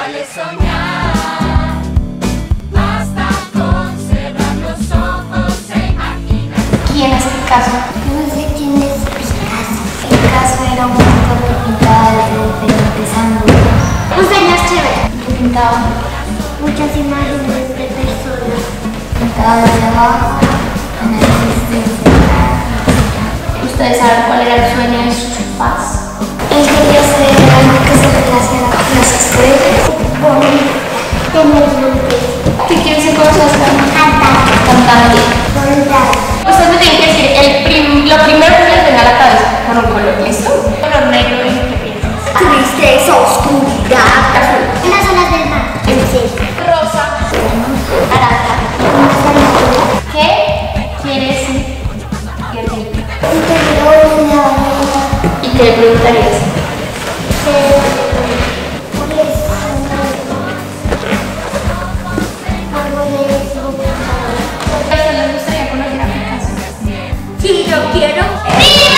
vale soñar, basta con cerrar los ojos e imaginar. ¿Quién es Picasso? No sé quién es Picasso. Picasso era un pintor que pintaba de diferentes ángulos. Un señor chévere que pintaba Muchas imágenes de personas. pintaba desde abajo, Análisis de ¿Ustedes saben cuál era el sueño de sus papás? él quería hacer algo que se relaciona con las estrellas. Bonito. Tener luces. ¿Qué quiere ser cuando seas Cantar. cantante? Bondad. Ustedes me tienen que decir lo primero que les venga a la cabeza con un color, ¿listo? Color negro, ¿en qué piensas? Tristeza, oscuridad. Azul. Las olas del mar. Sí. Rosa. Naranja. ¿Qué quiere decir guerrilla? ¿Y qué le preguntarías? ¿A ustedes les gustaría conocer a Picasso? Sí, yo quiero.